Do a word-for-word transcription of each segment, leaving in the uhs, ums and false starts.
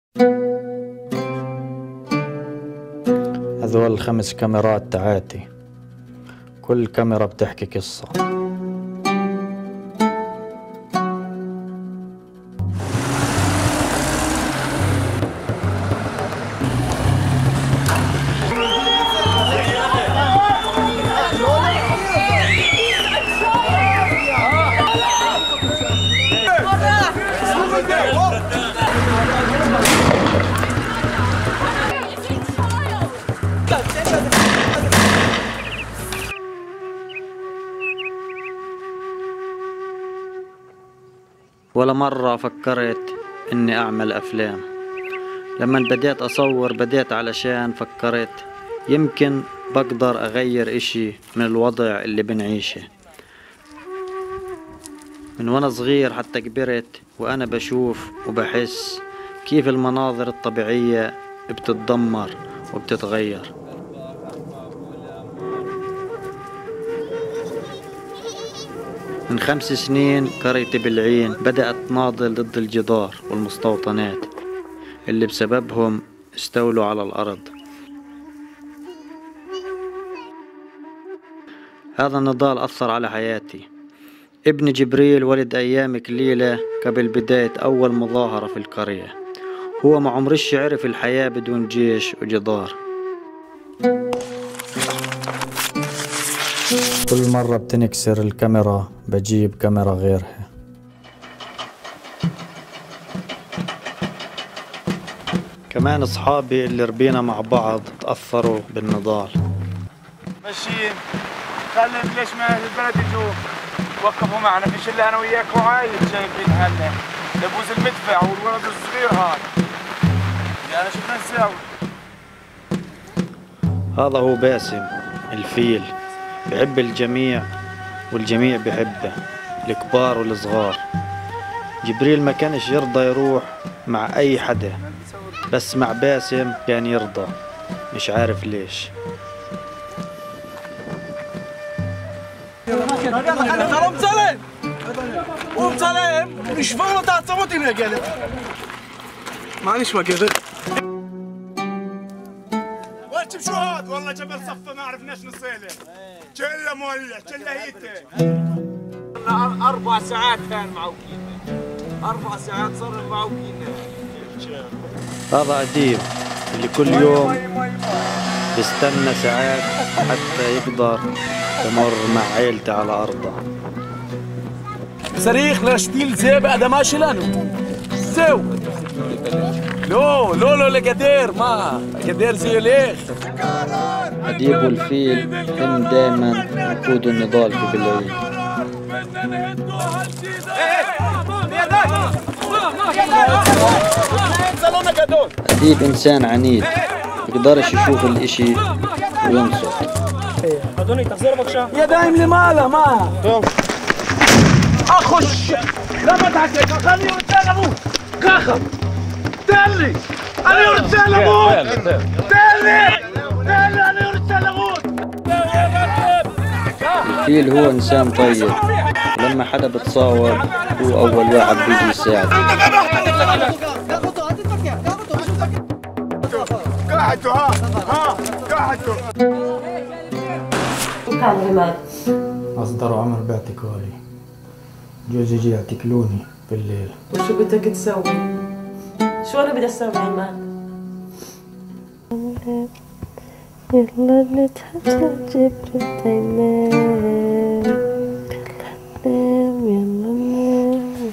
هذول الخمس كاميرات تاعاتي، كل كاميرا بتحكي قصة. ولا مرة فكرت إني أعمل أفلام. لما بديت أصور بديت علشان فكرت يمكن بقدر أغير إشي من الوضع اللي بنعيشه. من وأنا صغير حتى كبرت وأنا بشوف وبحس كيف المناظر الطبيعية بتتدمر وبتتغير. من خمس سنين قرية بلعين بدأت تناضل ضد الجدار والمستوطنات اللي بسببهم استولوا على الأرض. هذا النضال أثر على حياتي. ابن جبريل ولد أيام قليلة قبل بداية أول مظاهرة في القرية. هو ما عمرش عرف الحياة بدون جيش وجدار. كل مرة بتنكسر الكاميرا بجيب كاميرا غيرها. كمان أصحابي اللي ربينا مع بعض تأثروا بالنضال. ماشيين خلي ليش ما أهل البلد يجوا وقفوا معنا، فيش إلا أنا وياك وعايد شايفين هلا لبوز المدفع والولد الصغير هذا. يعني شو بدنا نساوي؟ هذا هو باسم الفيل، بحب الجميع والجميع بحبه، الكبار والصغار. جبريل ما كانش يرضى يروح مع أي حدا، بس مع باسم كان يرضى، مش عارف ليش. قوم سلام قوم سلام مش فاهم تاع صوتي يا جدع. معلش ما كده وقت شو هاد والله جبل صفه ما عرفناش نصيله. كله مولع كله هيته. اربع ساعات كان معوقين، اربع ساعات صار معوقين. هذا أديب اللي كل يوم بيستنى ساعات حتى يقدر يمر مع عيلته على أرضه. صريخ لشتيل زي بقى ده ماشي لانه سو لو لو لو لقدير ما قدير زي ليش. أديب والفيل هم دائما يقودوا النضال في بلعين. أديب إنسان عنيد بيقدرش يشوف الإشي وينصت. يا دايم لمالا ما أخش لما تحكيك خليه رجال أبوك كاخر تالي أنا رجال أبوك تالي تالي أنا رجال أبوك. الفيل هو إنسان طيب، ولما حدا بتصاور هو أول واحد بيجي يساعد. قاعدوا ها ها قاعدوا. كان عماد أصدروا عمر باعتقالي، جوزي يجي يعتقلوني بالليل. وشو بدك تسوي؟ شو أنا بدي أسوي عماد؟ يلا نتحدى جبريل تنام يلا نام.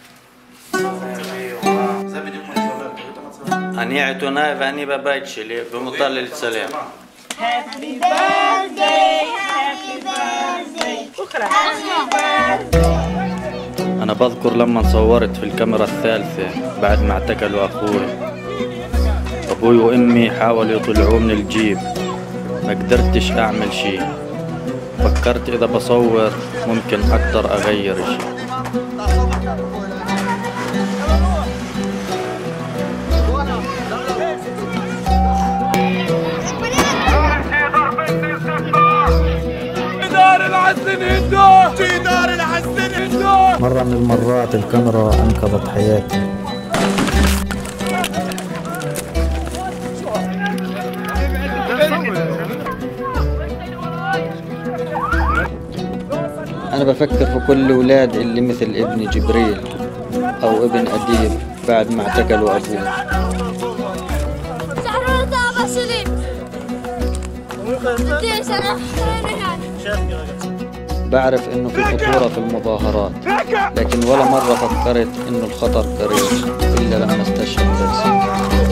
أني أعتنا فاني ببايتشي لي بمطلع السلام. Happy birthday, happy birthday. بكرة. Happy birthday. أنا بذكر لما صورت في الكاميرا الثالثة بعد ما اعتقلوا أخوي. أبوي وأمي حاولوا يطلعوه من الجيب، ما قدرتش أعمل شي. فكرت إذا بصور ممكن أقدر أغير شي. مرة من المرات الكاميرا أنقذت حياتي. أنا بفكر في كل ولاد اللي مثل ابن جبريل أو ابن أديب بعد ما اعتقلوا أبوه. بعرف إنه في خطورة في المظاهرات، لكن ولا مرة فكرت إنه الخطر قريب إلا لما استشهد بنفسي.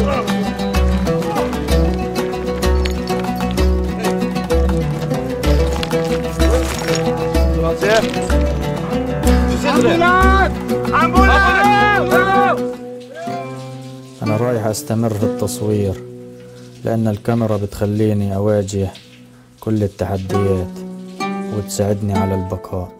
أنا رايح أستمر في التصوير لأن الكاميرا بتخليني أواجه كل التحديات وتساعدني على البقاء.